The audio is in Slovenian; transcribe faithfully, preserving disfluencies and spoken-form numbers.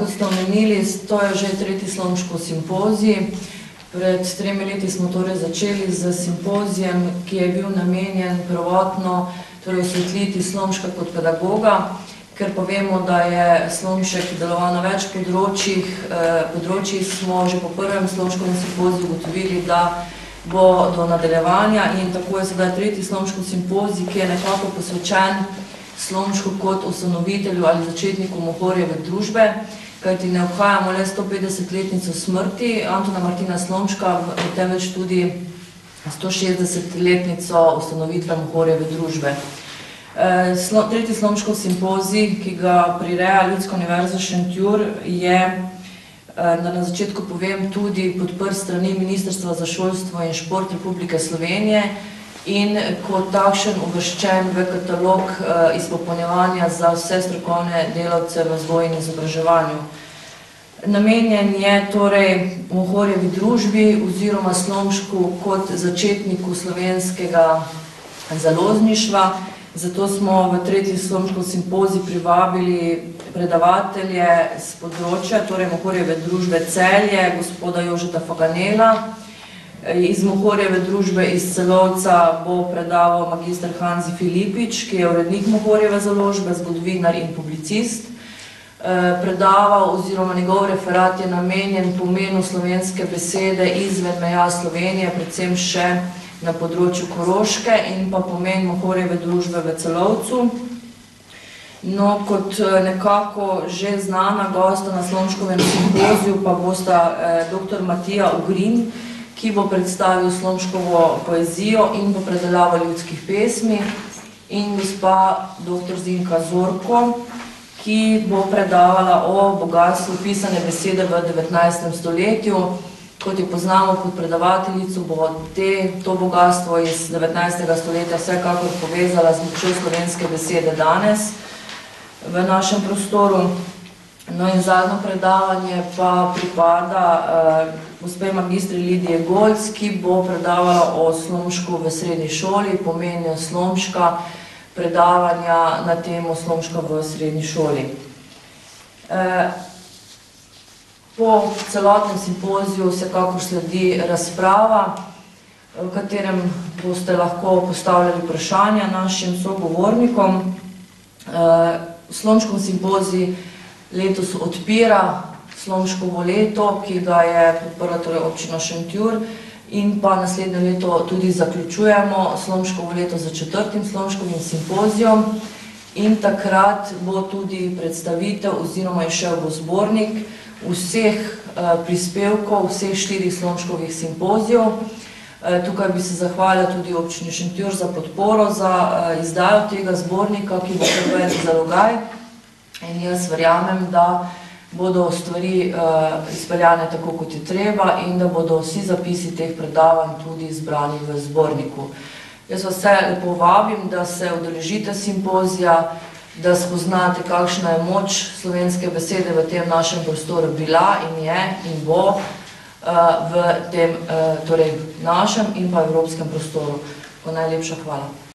kot ste omenili, to je že tretji Slomškov simpozij. Pred tremi leti smo torej začeli z simpozijem, ki je bil namenjen prvotno torej osvetliti Slomška kot pedagoga, ker pa vemo, da je Slomšek deloval na več področjih. Področjih smo že po prvem Slomškovem simpoziju ugotovili, da bo do nadaljevanja in tako je sedaj tretji Slomškov simpozij, ki je nekako posvečen Slomšku kot ustanovitelju ali začetniku Mohorjeve družbe, kajti ne obhajamo le sto petdesetletnico smrti Antona Martina Slomška, temveč tudi sto šestdesetletnico ustanovitve Mohorjeve družbe. Tretji Slomškov simpozij, ki ga prireja Ljudska univerza Šentjur, je, da na začetku povem, tudi podprt strani Ministrstva za šolstvo in šport Republike Slovenije in kot takšen uvrščen v katalog izpopolnjevanja za vse strokovne delavce v vzgoji in izobraževanju. Namenjen je torej Mohorjevi družbi oziroma Slomšku kot začetniku slovenskega založništva, zato smo v tretji Slomškov simpozij privabili predavatelje z področja, torej Mohorjeve družbe Celje, gospoda Jožeta Faganela. Iz Mohorjeve družbe iz Celovca bo predaval magister Hanzi Filipič, ki je urednik Mohorjeve založbe, zgodovinar in publicist. Predaval oziroma njegov referat je namenjen pomenu slovenske besede izven meja Slovenije, predvsem še na področju Koroške in pa pomen Mohorjeve družbe v Celovcu. No, kot nekako že znana gosta na Slomškovem simpoziju pa bosta doktor Matija Ogrin, ki bo predstavil Slomškovo poezijo in bo predelaval ljudskih pesmi, in gospa doktor Zinka Zorko, ki bo predavala o bogastvu pisane besede v devetnajstem stoletju. Kot jo poznamo kot predavateljico, bo to bogatstvo iz devetnajstega stoletja vsekakor povezala z močjo slovenske besede danes v našem prostoru. No in zadnjo predavanje pa pripada gospe magistri Lidije Golc, ki bo predavala o Slomšku v srednji šoli, pomenu Slomška, predavanja na temo Slomška v srednji šoli. Po celotnem simpoziju vsekakor sledi razprava, v katerem boste lahko postavljali vprašanja našim sogovornikom. Slomškov simpozij letos odpira Slomškovo leto, ki ga je podprla torej občina Šentjur, in pa naslednje leto tudi zaključujemo Slomškovo leto za četrtim Slomškovim simpozijom in takrat bo tudi predstavitev oziroma izšel bo zbornik vseh prispevkov, vseh štirih Slomškovih simpozijev. Tukaj bi se zahvalila tudi občini Šentjur za podporo za izdajo tega zbornika, ki bo kar velik zalogaj, in jaz verjamem, da bodo stvari izpeljane tako, kot je treba, in da bodo vsi zapisi teh predavanj tudi zbrani v zborniku. Jaz vas vse lepo vabim, da se udeležite simpozija, da spoznate, kakšna je moč slovenske besede v tem našem prostoru bila in je in bo v tem torej našem in pa evropskem prostoru. Najlepša hvala.